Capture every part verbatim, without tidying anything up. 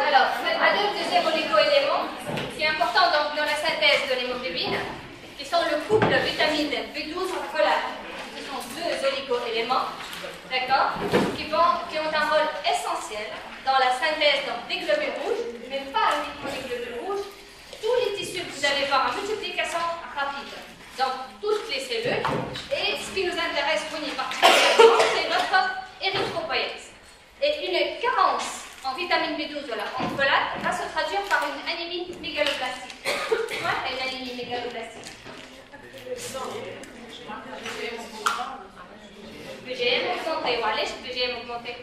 Alors, un deuxième oligo-élément qui est important donc, dans la synthèse de l'hémoglobine, qui sont le couple vitamine B douze folate. Ce sont deux oligo-éléments, d'accord, qui, qui ont un rôle essentiel dans la synthèse donc, des globules rouges, mais pas uniquement des globules rouges, tous les tissus que vous allez voir en multiplication rapide, donc toutes les cellules, et ce qui nous intéresse particulièrement, c'est notre érythropoïèse. Et une carence en vitamine B douze, voilà, en folate, va se traduire par une anémie mégaloblastique. Quoi une anémie mégaloblastique? B G M augmenté, ou allez, B G M augmenté.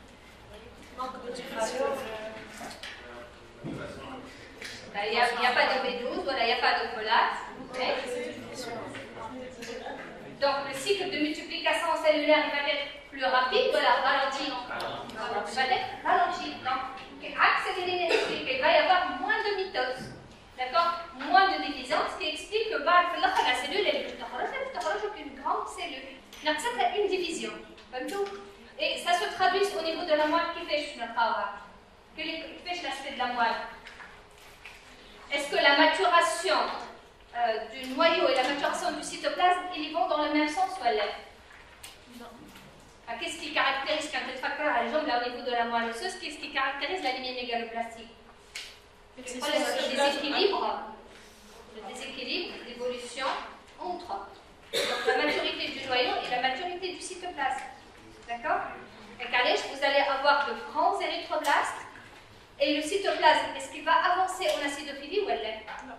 Il n'y a, a pas de B douze, voilà, il n'y a pas de folate. Okay. Donc le cycle de multiplication cellulaire il va être plus rapide, voilà, ralenti. Il va être ralenti. Donc, accéléré, il va y avoir moins de mitose. D'accord? Moins de division, ce qui explique que bah, la cellule est une grande cellule. Donc ça c'est une division. Comme tout. Et ça se traduit au niveau de la moelle qui fait notre travail. Qui fait l'aspect de la moelle. Est-ce que la maturation euh, du noyau et la maturation du cytoplasme, ils vont dans le même sens ou elle est? Non. Qu'est-ce qui caractérise quand le facteur à la jambe là au niveau de la moelle osseuse? Qu'est-ce qui caractérise l'anémie mégaloblastique? C'est quoi le déséquilibre? Le déséquilibre d'évolution entre donc, la maturité du noyau et la maturité du cytoplasme. D'accord? Et qu'allez, vous allez avoir de grands érythroblastes. Et le cytoplasme, est-ce qu'il va avancer en acidophilie ou elle l'est? Non.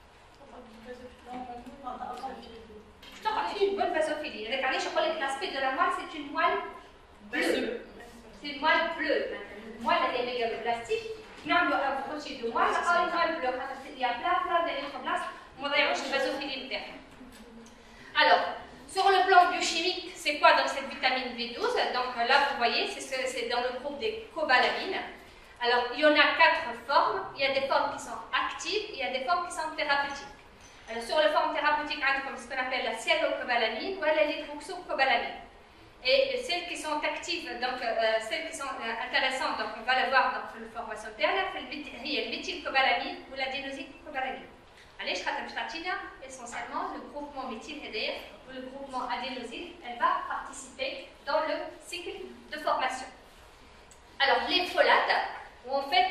C'est une bonne vasophilie. Avec l'aspect de la moelle, c'est une moelle bleue. C'est une moelle bleue. Une moelle, elle est mégaloblastique. Nous avons un crochet de moelle, une moelle bleue. Il y a plein, plein d'érythroblastes. On va y avoir une vasophilie interne. Alors, sur le plan biochimique, c'est quoi dans cette vitamine B douze? Donc là, vous voyez, c'est dans le groupe des cobalamines. Alors, il y en a quatre formes. Il y a des formes qui sont actives, il y a des formes qui sont thérapeutiques. Alors, sur les formes thérapeutiques, on a comme ce qu'on appelle la cyanocobalamine ou la l'hydroxocobalamine. Et celles qui sont actives, donc euh, celles qui sont euh, intéressantes, donc on va la voir dans la formation ternaire, c'est le méthylcobalamine ou l'adénosine-cobalamine. Allez, je essentiellement le groupement méthyle ou le groupement adénosine, elle va participer dans le cycle de formation. Alors, les folates, où en fait,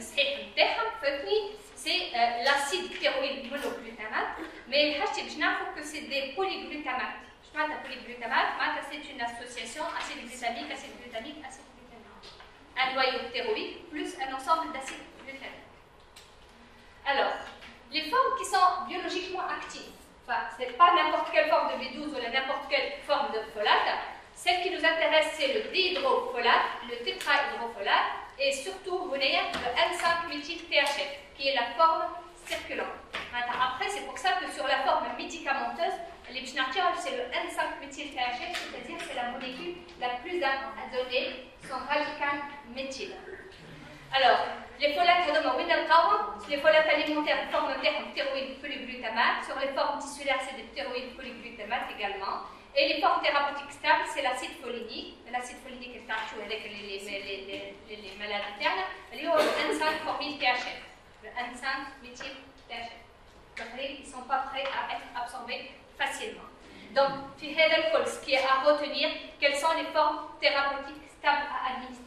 c'est euh, l'acide thyroïde monoglutamate, mais il faut que c'est des polyglutamates. Je parle de polyglutamate, c'est une association acide glutamique, acide glutamique, acide glutamique. Un noyau thyroïde plus un ensemble d'acides glutamiques. Alors, les formes qui sont biologiquement actives, enfin, ce n'est pas n'importe quelle forme de B douze ou n'importe quelle forme de folate. Celle qui nous intéresse, c'est le dihydrofolate, le tétrahydrofolate, et surtout, vous voyez, le N cinq méthyl T H F, qui est la forme circulante. Après, c'est pour ça que sur la forme médicamenteuse, les c'est le N cinq méthyl T H F, c'est-à-dire que c'est la molécule la plus adonnée, son radical méthyle. Alors, les folates, les folates alimentaires forment des thyroïdes polyglutamate. Sur les formes tissulaires, c'est des thyroïdes polyglutamate également. Et les formes thérapeutiques stables, c'est l'acide folinique. L'acide folinique est tâché avec les, les, les, les, les, les malades internes. Il y a le N cinq formyl T H F, le N cinq méthyl T H F. Donc, ils ne sont pas prêts à être absorbés facilement. Donc, ce qui est à retenir, quelles sont les formes thérapeutiques stables à administrer.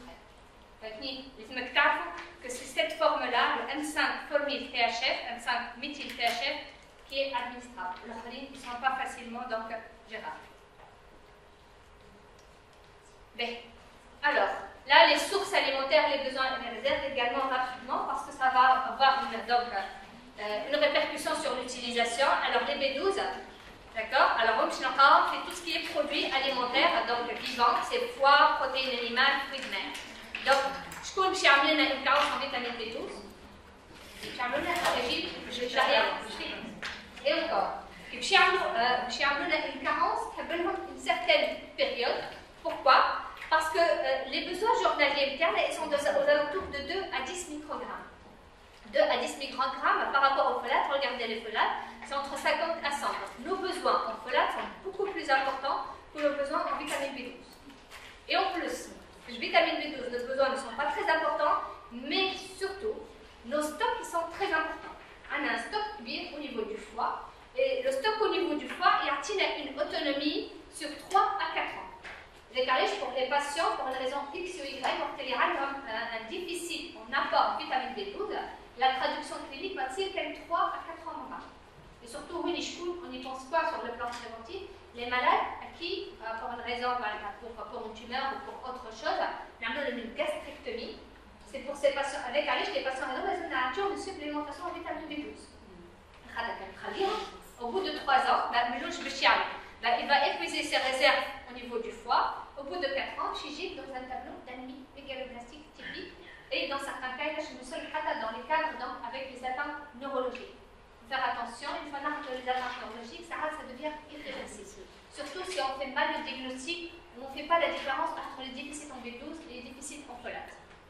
Que c'est cette forme-là, le N cinq formyl T H F, N cinq méthyl T H F, qui est administrable. Les autres ne sont pas facilement donc, gérables. Bien. Alors, là, les sources alimentaires, les besoins et les réserves également rapidement, parce que ça va avoir une, donc, euh, une répercussion sur l'utilisation. Alors, les B douze, d'accord? Alors, on fait tout ce qui est produit alimentaire, donc vivant, c'est foie, protéines animales, fruits de mer. Donc, je trouve que j'ai amené une carence en vitamine B douze. J'ai amené un régime végétarien. Et encore. J'ai amené une carence qui a une certaine période. Pourquoi? Parce que euh, les besoins journaliers internes sont de, aux alentours de deux à dix microgrammes. deux à dix microgrammes par rapport aux folates, regardez les folates, c'est entre cinquante à cent. Nos besoins en folates sont beaucoup plus importants que nos besoins en vitamine B douze. Et en plus, les vitamines B douze, nos besoins ne sont pas très importants, mais surtout autonomie sur trois à quatre ans. Pour les patients, pour une raison X ou Y, qui ont un déficit en apport de vitamine B douze, la traduction clinique va dire qu'elle trois à quatre ans en bas. Et surtout, oui, on n'y pense pas sur le plan préventif. Les malades à qui, pour une raison, pour, pour une tumeur ou pour autre chose, on a une gastrectomie. C'est pour ces patients, avec les patients, ils ont une supplémentation en vitamine B douze. Au bout de trois ans, il va épuiser ses réserves au niveau du foie. Au bout de quatre ans, Chigik dans un tableau d'anémie mégaloblastique typique. Et dans certains cas, je me suis dans les cadres donc, avec les atteintes neurologiques. Faire attention, une fois que les atteintes neurologiques, ça, ça devient irréversible. Surtout si on fait mal le diagnostic, on ne fait pas la différence entre les déficits en B douze et les déficits en folate.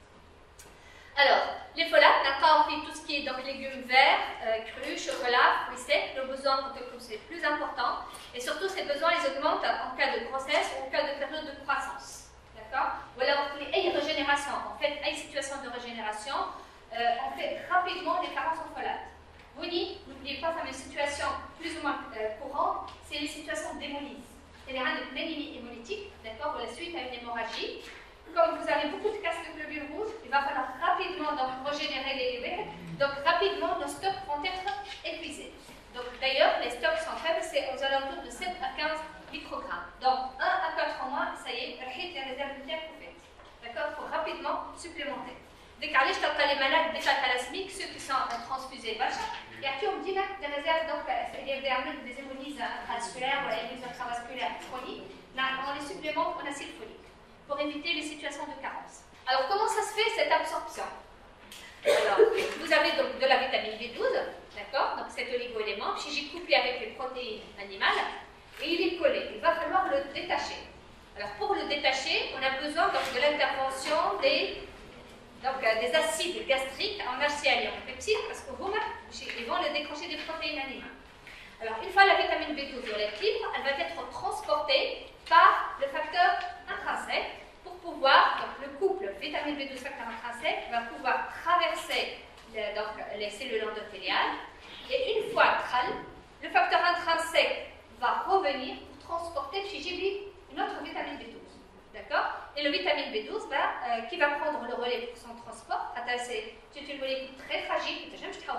Alors, les folates, d'accord, on fait tout ce qui est donc légumes verts, euh, crus, chocolat, fruits secs. Le besoin c'est plus important. Et surtout, ces besoins, ils augmentent en cas de grossesse ou en cas de période de croissance. D'accord? Ou alors, on fait une régénération. En fait, une situation de régénération, euh, on fait rapidement des carences en folates. Vous dites, n'oubliez pas, c'est une situation plus ou moins euh, courante, c'est les situations d'hémolyse. C'est-à-dire une anémie hémolytique, d'accord, ou la suite à une hémorragie. Comme vous avez beaucoup de casques de globules rouges, il va falloir rapidement donc, régénérer les globules. Donc rapidement, nos stocks vont être épuisés. Donc d'ailleurs, les stocks sont faibles, c'est aux alentours de sept à quinze microgrammes. Donc un à quatre mois, ça y est, les réserves de terre couvertes. D'accord, il faut rapidement supplémenter. Dès qu'à l'échelle, les malades bêta-thalassémiques, ceux qui sont transfusés, il y a qui ont dit des réserves, donc il y a des hémolyses intravasculaires ou des hémolyses intravasculaires chroniques. On les supplémente en acide folique pour éviter les situations de carence. Alors, comment ça se fait cette absorption? Alors, vous avez donc de la vitamine B douze, d'accord, donc cet oligo-élément, puis j'ai couplé avec les protéines animales, et il est collé. Il va falloir le détacher. Alors, pour le détacher, on a besoin donc, de l'intervention des, donc, euh, des acides gastriques en H C L et en peptides, parce qu'ils vont le décrocher des protéines animales. Alors, une fois la vitamine B douze dans l'équilibre, elle va être transportée par le facteur intrinsèque pour pouvoir, donc le couple vitamine B douze facteur intrinsèque va pouvoir traverser le, donc, les cellules endothéliales et une fois tral, le facteur intrinsèque va revenir pour transporter chez Ghibli une autre vitamine B douze. D'accord? Et le vitamine B douze va, euh, qui va prendre le relais pour son transport, c'est une molécule très fragile,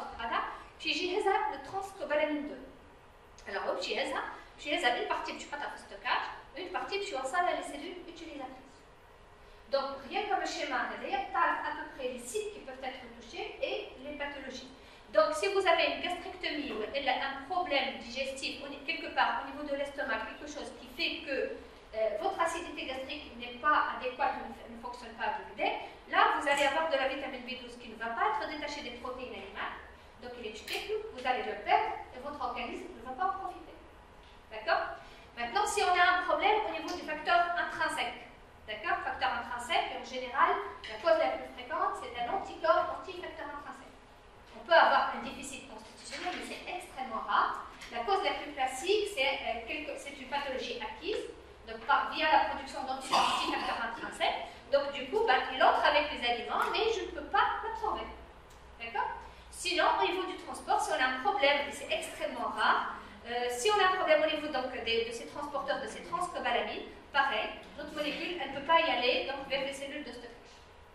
puis j'ai le transcobalamine deux. Alors, j'ai une partie du stockage, une partie qui à les cellules utilisatrices. Donc, rien comme le schéma, il y a à peu près les sites qui peuvent être touchés et les pathologies. Donc, si vous avez une gastrectomie ou un problème digestif quelque part au niveau de l'estomac, quelque chose qui fait que euh, votre acidité gastrique n'est pas adéquate, ne, ne fonctionne pas à l'idée, là, vous allez avoir de la vitamine B douze qui ne va pas être détachée des protéines animales. Donc, il est tué, vous allez le perdre et votre organisme ne va pas en profiter. D'accord? Maintenant, si on a un problème au niveau du facteur intrinsèque, d'accord, facteur intrinsèque, en général, la cause la plus fréquente, c'est un anticorps anti-facteur intrinsèque. On peut avoir un déficit constitutionnel, mais c'est extrêmement rare. La cause la plus classique, c'est euh, une pathologie acquise, donc par, via la production d'anticorps anti-facteur intrinsèque. Donc, du coup, ben, il entre avec les aliments, mais je ne peux pas l'absorber. D'accord? Sinon, au niveau du transport, si on a un problème, et c'est extrêmement rare, Euh, si on a un problème au niveau donc, de, de ces transporteurs, de ces transcobalamines, pareil, notre molécule, elle ne peut pas y aller donc, vers les cellules de stockage.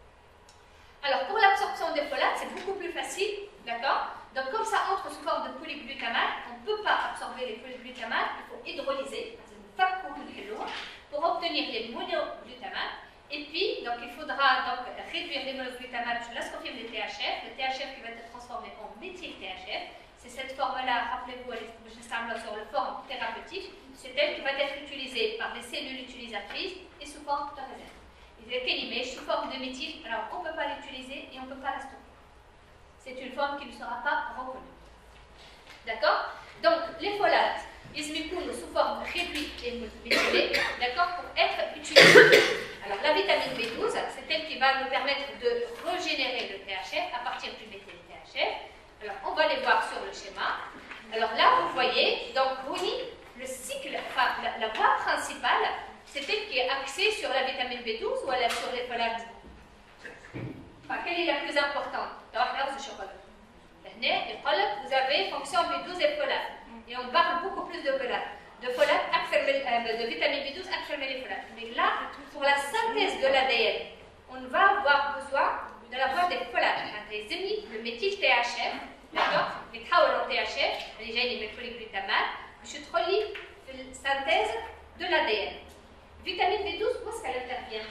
Alors, pour l'absorption des folates, c'est beaucoup plus facile, d'accord? Donc, comme ça entre sous forme de polyglutamate, on ne peut pas absorber les polyglutamates, il faut hydrolyser, c'est une facture très lourde, pour obtenir les monoglutamates. Et puis, donc, il faudra donc, réduire les monoglutamates, je laisse confirmer les T H F, le T H F qui va être transformé en méthyl-T H F. C'est cette forme-là, rappelez-vous, je semble sur le forme thérapeutique, c'est elle qui va être utilisée par les cellules utilisatrices et sous forme de réserve. Il est élimé sous forme de méthyle, alors on ne peut pas l'utiliser et on ne peut pas la stocker. C'est une forme qui ne sera pas reconnue. D'accord? Donc, les folates, ils se mettent sous forme réduite et méthylée, d'accord, pour être utilisés. Alors, la vitamine B douze, c'est elle qui va nous permettre de régénérer le T H F à partir du méthyl-T H F. Alors, on va les voir sur le schéma. Alors là, vous voyez, donc, Bruni, le cycle, enfin, la, la voie principale, c'est elle qui est axée sur la vitamine B douze ou elle est sur les folates? Enfin, quelle est la plus importante? Vous avez fonction B douze et folate. Et on parle beaucoup plus de folate. de folate, de vitamine B douze, acte les folates. Mais là, pour la synthèse de l'A D N, on va avoir besoin de l'avoir des folates. Le méthyle T H F, d'accord? Les en T H F, déjà il est polyglutamate, je te relis la synthèse de l'A D N. Vitamine B douze, où est-ce qu'elle intervient?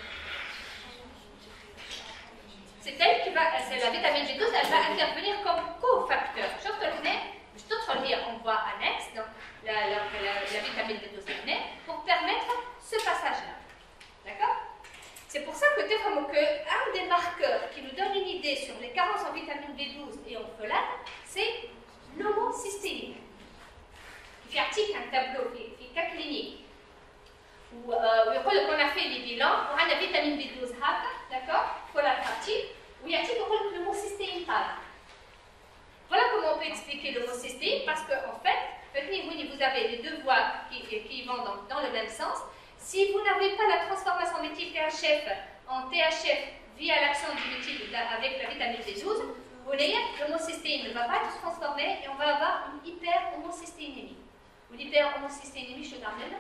C'est elle qui va, c'est la vitamine B douze, elle va intervenir comme cofacteur. Je te le mets, je te relis en voie annexe, donc la, la, la, la vitamine B douze pour permettre ce passage-là. D'accord? C'est pour ça que tu vraiment que un des marqueurs qui nous donne une idée sur les carences en vitamine B douze et en folate, c'est l'homocystéine. Il fait un tableau qui est cas clinique où euh, on a fait les bilans, on a la vitamine B douze, d'accord, folate active, où il y a l'homocystéine. Voilà comment on peut expliquer l'homocystéine, parce qu'en en fait, vous avez les deux voies qui, qui vont dans, dans le même sens. Si vous n'avez pas la transformation méthyle T H F en T H F via l'action du méthyle avec la vitamine B douze, vous voyez, l'homocystéine ne va pas être transformée et on va avoir une hyper-homocystéinémie. Ou l'hyper-homocystéinémie, je te ramène.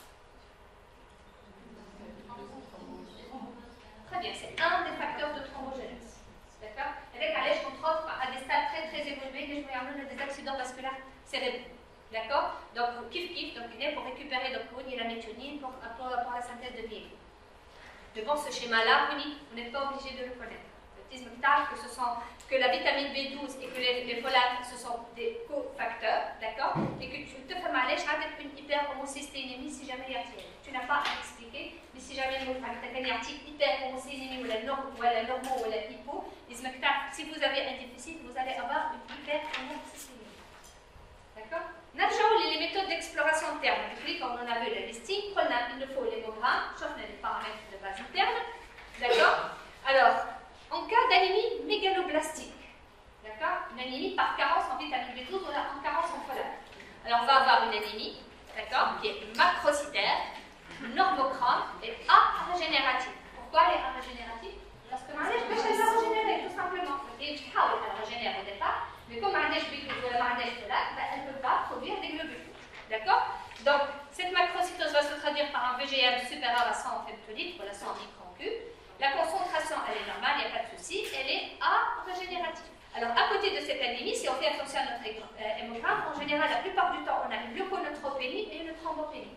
Très bien, c'est un des facteurs de thrombogénèse. D'accord? Avec à l'aise qu'on trouve à des stades très très évolués, mais je vais amener des accidents vasculaires cérébraux. D'accord? Donc, kiff kiff, donc il est pour récupérer donc, la méthionine pour, pour, pour la synthèse de myéline. Je pense que ce schéma-là, vous n'êtes pas obligé de le connaître. Que, ce sont, que la vitamine B douze et que les, les folates, ce sont des cofacteurs, d'accord? Et que tu te fais mal avec une hyper-homocystéinémie si jamais il y a tu n'as pas à expliquer, mais si jamais vous avez une hyper-homocystéinémie ou la norme ou la normo ou la hypo, si vous avez un déficit, vous allez avoir une hyper-homocystéinémie. D'accord? Nous les méthodes d'exploration interne. Comme on a vu le listing, il nous faut l'hémogramme, sauf les paramètres de base interne. D'accord? Alors, en cas d'anémie mégaloblastique, d'accord? Une anémie par carence en vitamine B douze ou en carence en folate. Alors, on va avoir une anémie, d'accord, qui est macrocytaire, normochrome et arégénérative. Pourquoi elle est arégénérative? Parce que elle va régénérer, tout simplement. Et je parle, elle régénère au départ. Mais comme un neige B douze ou la neige folate, ben, elle ne peut pas produire des globules. D'accord? Donc, cette macrocytose va se traduire par un V G M supérieur à cent femtolitres, ou la cent microns cubes. La concentration, elle est normale, il n'y a pas de souci, elle est arégénérative. Alors, à côté de cette anémie, si on fait attention à notre hémogramme, en général, la plupart du temps, on a une leuconeutropénie et une thrombopénie.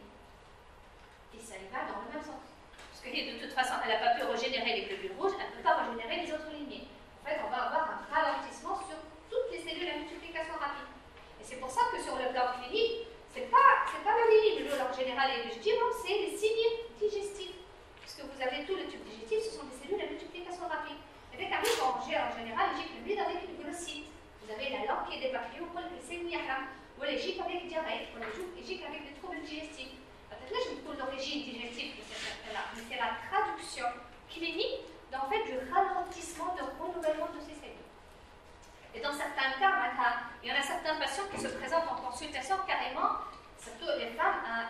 Et ça y va dans le même sens. Parce que de toute façon, elle n'a pas pu régénérer les globules rouges, elle ne peut pas régénérer les autres lignées. En fait, on va avoir un ralentissement sur toutes les cellules à multiplication rapide. Et c'est pour ça que sur le plan clinique, ce n'est pas, pas l'anémie de l'eau en général et digestive, c'est les signes digestifs. Puisque vous avez tout le tube digestif, ce sont des cellules à multiplication rapide. Et dès qu'arrive en général, il gicle le bide avec une glossite. Vous avez la langue qui est débaquée, ou le sémiyaham, ou les gicle avec diarrhée, ou les gicle avec des troubles digestifs. Peut-être là, je me trouve l'origine digestive de cette affaire-là, mais c'est la traduction clinique en fait, du ralentissement de renouvellement de ces cellules. Et dans certains cas, il y en a certains patients qui se présentent en consultation carrément, surtout les femmes, à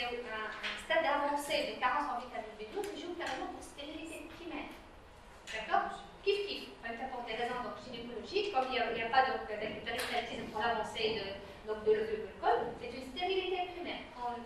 un stade avancé de carence en vitamine B douze, qui jouent carrément pour stérilité primaire. D'accord? Kiff kiff. Pour des raisons gynécologiques, comme il n'y a, a pas d'hydroxyaltisme pour l'avancée de, donc, de l'ovule col, c'est une stérilité primaire.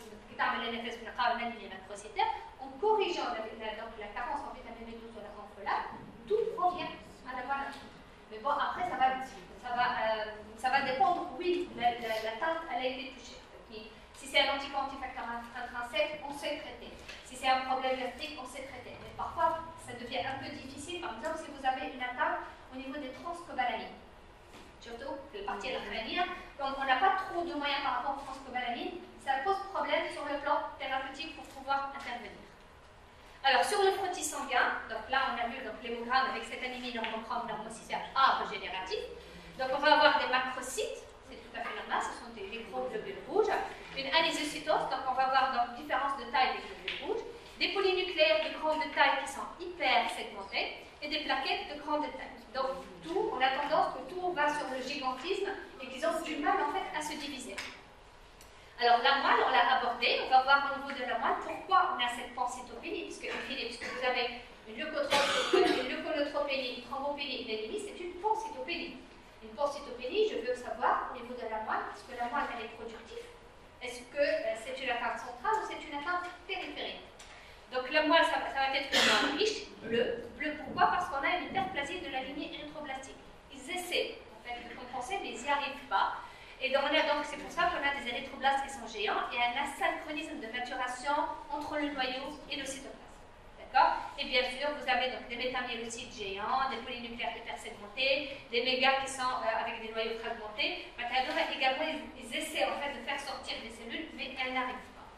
En corrigeant la, la, donc, la carence en vitamine B douze ou la en folate, tout revient à la voilà. Mais bon, après, ça va, ça va, euh, ça va dépendre, oui, la, la, la teinte, elle a été touchée. Si c'est un anticorps antifacteur intrinsèque, on sait traiter. Si c'est un problème gastrique, on sait traiter. Mais parfois, ça devient un peu difficile, par exemple, si vous avez une atteinte au niveau des transcobalamines. Surtout, que le parti crânien, comme on n'a pas trop de moyens par rapport aux transcobalamines, ça pose problème sur le plan thérapeutique pour pouvoir intervenir. Alors, sur le frottis sanguin, donc là, on a vu l'hémogramme avec cette anémie normochrome normocytaire A régénérative. Donc, on va avoir des macrocytes, c'est tout à fait normal, ce sont des, des gros globules rouges. Une anésiocytose, donc on va avoir donc différence de taille des globules rouges. Des polynucléaires de grande taille qui sont hyper segmentés et des plaquettes de grande taille. Donc, tout, on a tendance que tout va sur le gigantisme et qu'ils ont du mal en fait à se diviser. Alors la moelle, on l'a abordée, on va voir au niveau de la moelle pourquoi on a cette pancytopénie, puisque, puisque vous avez une leuconeutropénie, une thrombopénie, une anémie, c'est une pancytopénie. Une pancytopénie, je veux savoir au niveau de la moelle, parce que la moelle elle est productive, Est-ce que euh, c'est une atteinte centrale ou c'est une atteinte périphérique? Donc le moelle, ça, ça va être une moelle riche, bleu. Bleu pourquoi? Parce qu'on a une hyperplasie de la lignée érythroblastique. Ils essaient en fait, de compenser, mais ils n'y arrivent pas. Et donc, donc c'est pour ça qu'on a des érythroblastes qui sont géants et un asynchronisme de maturation entre le noyau et le cytoplasme. D'accord? Et bien sûr, vous avez donc des métamyélocytes géants, des polynucléaires hypersegmentés, des mégas qui sont euh, avec des noyaux fragmentés. Maintenant, également, ils, ils essaient en fait de faire sortir des cellules, mais elles n'arrivent pas.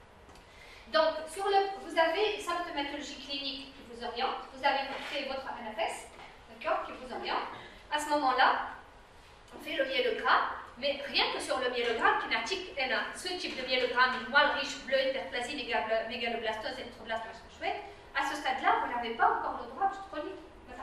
Donc, sur le, vous avez une symptomatologie clinique qui vous oriente, vous avez fait votre N F S, d'accord, qui vous oriente. À ce moment-là, on fait le myélogramme, mais rien que sur le myélogramme, qui n'article ce type de myélogramme, moelle riche, bleu, hyperplasie, mégaloblastose, érythroblastose, machin chouette, à ce stade-là, vous n'avez pas encore le droit de chronique.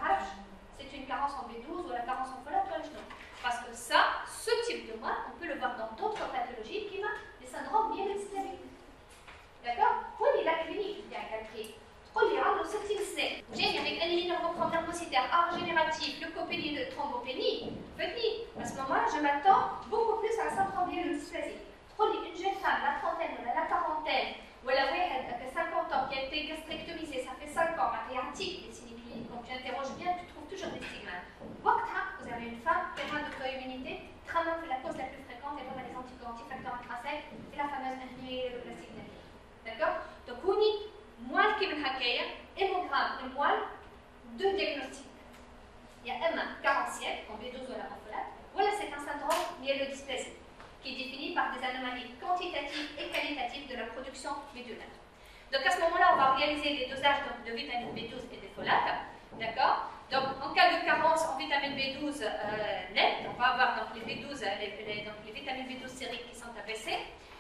C'est une carence en B douze ou la carence en folate ou la parce que ça, ce type de moelle, on peut le voir dans d'autres pathologies qui ont des syndromes myélodysplasiques. D'accord? Pour la clinique, il y a un calcul. قل لي عنده ستين سنة جاي avec un énorme thrombocytaire art génératif, leucopénie, de thrombopénie, faites-y. À ce moment-là, je m'attends beaucoup plus à un syndrome myélodysplasique. قل لي une jeune femme, la trentaine ou la quarantaine, ou la واحد qui a cinquante ans, qui a été gastrectomisée, ça fait cinq ans, elle est antique, les signes cliniques, donc tu interroges bien, tu trouves toujours des stigmates. وقتها, vous avez une femme, terrain d'auto-immunité, traitement que la cause la plus fréquente est les anticorps antifacteurs intrinsèques et la fameuse myélodysplasie. D'accord? Donc, on y moelle qui est hakaïa, hémogramme et moelle, deux diagnostics. Il y a M carentiel, en B douze ou en folate, voilà, c'est un syndrome myélodysplasique qui est défini par des anomalies quantitatives et qualitatives de la production médulaire. Donc à ce moment-là, on va réaliser des dosages donc, de vitamine B douze et des folates. D'accord? Donc en cas de carence en vitamine B douze euh, nette, on va avoir donc, les, B douze, les, les, donc, les vitamines B douze sériques qui sont abaissées.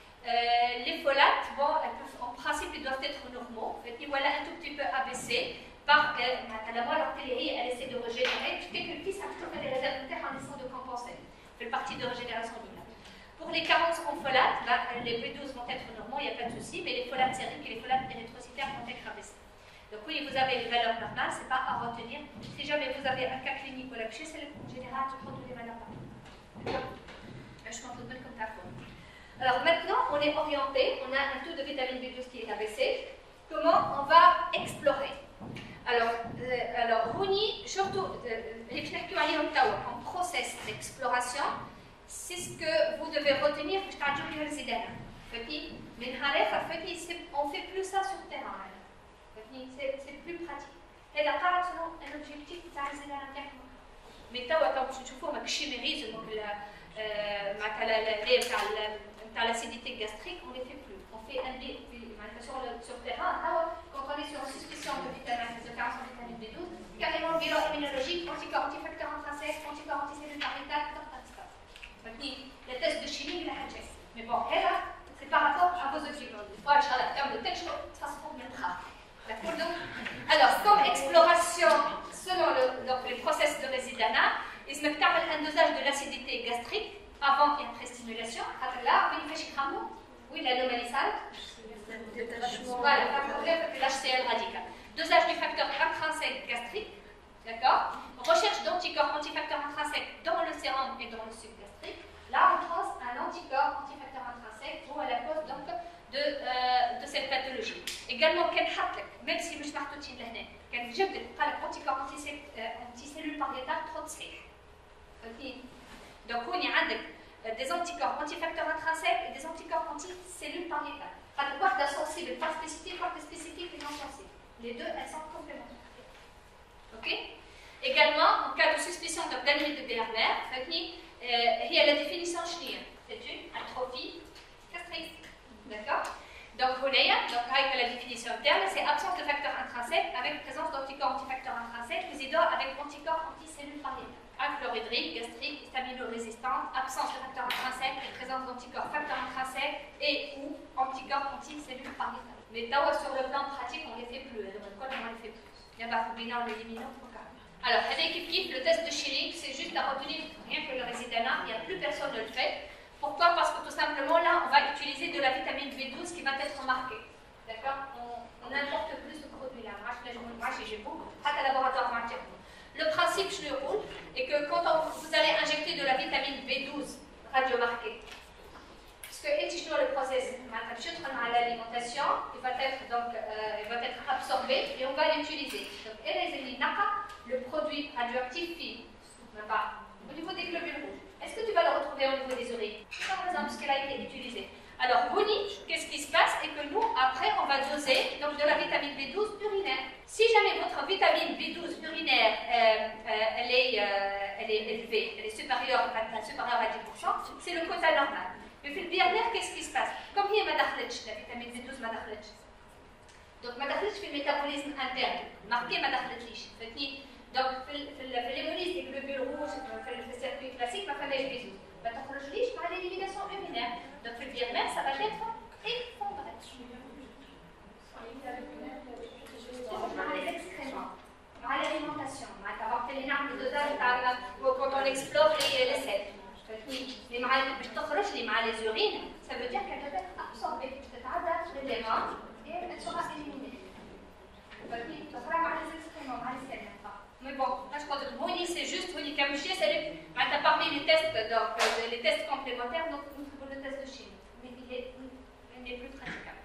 Euh, les folates, bon, elles peuvent, en principe, ils doivent être normaux. Et voilà un tout petit peu abaissés par euh, la moelle artérielle, elle essaie de régénérer. Quelques petits, ça fait des réserves de terre en essayant de compenser. C'est le parti de régénération linéaire. Pour les carences en folates, bah, les B douze vont être normaux, il n'y a pas de souci, mais les folates sériques et les folates érythrocytaires vont être abaissés. Donc oui, vous avez les valeurs normales, ce n'est pas à retenir. Si jamais vous avez un cas clinique ou la chez c'est le général, tu prends toutes les valeurs normales. Je m'en donne comme ta forme. Alors maintenant, on est orienté, on a un taux de vitamine B douze qui est abaissé. Comment on va explorer? Alors, euh, alors Rouni, surtout, les en process d'exploration, c'est ce que vous devez retenir pour que les idées. Mais on ne fait plus ça sur le terrain. C'est plus pratique. Et la part, un objectif, c'est les idées. Mais tu vois, je chimérise l'acidité gastrique, on ne les fait plus. On fait un B, sur le sur terrain, quand on est sur une suspicion de vitamine, de carence en vitamine B douze, carrément bilan immunologique, anticorps, antifacteurs intrinsèques, anticorps, anticellules paritaires, les tests de chimie, la H S. Mais bon, là, c'est par rapport à vos objectifs. Voilà, en termes de telle chose, de toute façon, on viendra. D'accord? Donc, alors, comme exploration, selon le, donc, les process de résidana, il se met un dosage de l'acidité gastrique avant et après stimulation. Là, on fait oui, l'anomalie sale. Voilà, l'H C L radical. Dosage du facteur intrinsèque gastrique. D'accord? Recherche d'anticorps antifacteurs intrinsèques dans le sérum et dans le suc gastrique. Là, on pense à un anticorps antifacteur intrinsèque ou à la cause donc, de, euh, de cette pathologie. Également, même si je ne marque tout de l'année, quand je dis anticorps anticellules pariétales trop de C. Donc, on y a des anticorps antifacteurs intrinsèques et des anticorps anticellules pariétales. Pas de quoi sensible, pas spécifique, pas spécifique et non sensible. Les deux, elles sont complémentaires. Ok? Également, en cas de suspicion d'anémie de Berner, il y a la définition chilienne. C'est une atrophie gastrique. D'accord? Donc, vous voyez, donc avec la définition interne, c'est absence de facteurs intrinsèques avec présence d'anticorps antifacteurs intrinsèques, résidant avec anticorps anticellules pariétales. Chlorhydrique, gastrique, stamino-résistante, absence de facteurs intrinsèques et présence d'anticorps facteurs intrinsèques et ou anticorps anticellules pariétales. Mais sur le plan pratique, on ne les fait plus. Donc, on ne les fait plus. Il y a pas de bilan, l'éliminant, alors, avec équipe, le test de Schilling, c'est juste à retenir rien que le résidana, il n'y a plus personne ne le fait. Pourquoi? Parce que tout simplement, là, on va utiliser de la vitamine B douze qui va être marquée. D'accord? On n'importe plus ce produit-là. Moi, j'ai beaucoup. À la laboratoire matière. Le principe, je le roule, est que quand on, vous allez injecter de la vitamine B douze radiomarquée, parce que le l'alimentation, il va être donc euh, il va être absorbé et on va l'utiliser. Donc le produit radioactif fine, au niveau des globules rouges. Est-ce que tu vas le retrouver au niveau des urines? Par exemple, ce qu'elle a été utilisé. Alors, Boni, qu'est-ce qui se passe? Et que nous, après, on va doser donc, de la vitamine B douze urinaire. Si jamais votre vitamine B douze urinaire, euh, euh, elle, est, euh, elle est élevée, elle est supérieure, à, supérieure à dix pour cent, c'est le quota normal. Mais في البيانير, qu'est-ce qui se passe? Comme هي ما دخلتش, la vitamine B douze ما دخلتش. Donc, ما دخلتش في الميتابوليزم interne. Marqué ما دخلتليش. Donc, في l'hémolyse des globules rouges, في le circuit classique, ما فماش B douze. ما تخرجليش مع l'élimination urinaire. Donc, في البيانير, ça va être effondré. مع les excréments, مع l'alimentation, مع كبرت اللي نعمل dosage تاعنا quand on explore les, les selles. Mais باش تخرج لي مع les urines, ça veut dire qu'elle doit être absorbée, تتعدى les reins et elle sera éliminée. تخرج مع les excréments, مع les selles. Mais bon, là je crois que Boni c'est juste Boni Kamouchier, c'est parmi les tests, donc, les tests complémentaires, donc nous trouvons le test de Chine, mais il n'est plus praticable.